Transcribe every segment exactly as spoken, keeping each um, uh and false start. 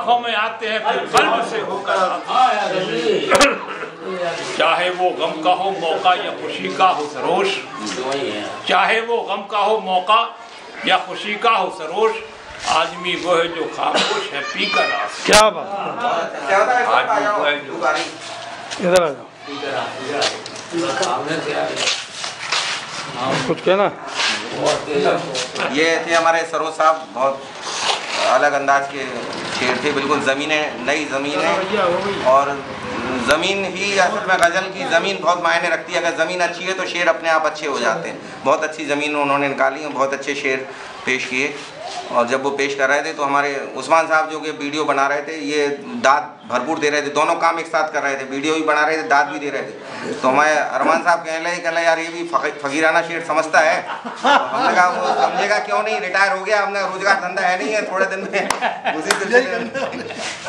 आंखों में आते हैं फिर कल्ब से होकर आते हैं। चाहे वो गम का हो मौका या खुशी का हो सरोश, चाहे वो गम का हो मौका या खुशी का हो सरोश, आदमी वो है जो खामोश है पी कर रास। क्या बात, इधर आ जाओ, कुछ कहना। ये थे हमारे सरोज साहब, बहुत अलग अंदाज के शेर थे, बिल्कुल ज़मीनें नई ज़मीनें, और ज़मीन ही असल में गज़ल की ज़मीन बहुत मायने रखती है। अगर ज़मीन अच्छी है तो शेर अपने आप अच्छे हो जाते हैं। बहुत अच्छी ज़मीन उन्होंने निकाली है, बहुत अच्छे शेर पेश किए। और जब वो पेश कर रहे थे तो हमारे उस्मान साहब जो कि वीडियो बना रहे थे, ये दाद भरपूर दे रहे थे, दोनों काम एक साथ कर रहे थे, वीडियो भी बना रहे थे, दाद भी दे रहे थे। तो हमारे अरमान साहब कहने लगे कहने यार ये भी फकीराना शेर समझता है। तो हमने कहा वो समझेगा क्यों नहीं, रिटायर हो गया, हमने रोजगार धंधा है नहीं है, थोड़े दिन में उसी सिलसिले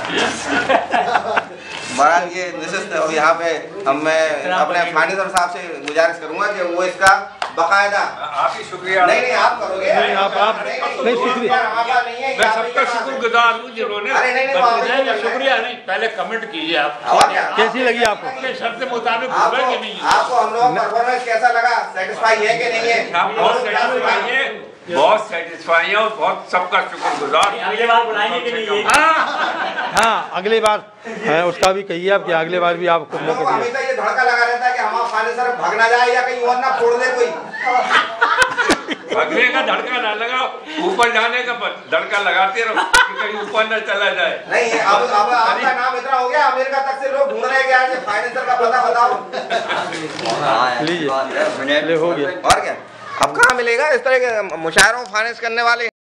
बहरहाल ये निश्चित। और यहाँ पे हम मैं अपने फानिसर साहब से गुजारिश करूँगा कि वो इसका बाकायदा। आप ही शुक्रिया। नहीं नहीं आप करोगे। नहीं आप आप नहीं शुक्रिया, मैं सबका शुक्रगुजार हूँ जिन्होंने शुक्रिया नहीं, पहले कमेंट कीजिए आप कैसी लगी आपको, अपने शर्त मुताबिक आपको हम लोगों का परफॉर्मेंस कैसा लगा, सेटिस्फाई है कि नहीं है? बहुत सेटिस्फाई है, बहुत सेटिस्फाई है और बहुत सबका शुक्रगुजार। अगली बार बुलाएंगे कि नहीं? हाँ अगली बार है, उसका भी कहिए आप कि अगली बार भी आपको मौका दिया। हमेशा ये धड़का लगा रहता है कि हमारा फाइनेंसर भाग ना जाए या कहीं और ना फोड़ दे कोई। भागने का धड़का ना लगाओ, ऊपर जाने का धड़का लगाते रहो कि कहीं ऊपर न चला जाए। नहीं अब अब आपका नाम इतना हो गया, अमेरिका तक से लोग ढूंढ रहे हैं कि फाइनेंसर का पता बताओ। लीजिए हो गया। और क्या अब कहाँ मिलेगा इस तरह के मुशायरों फाइनेंस करने वाले।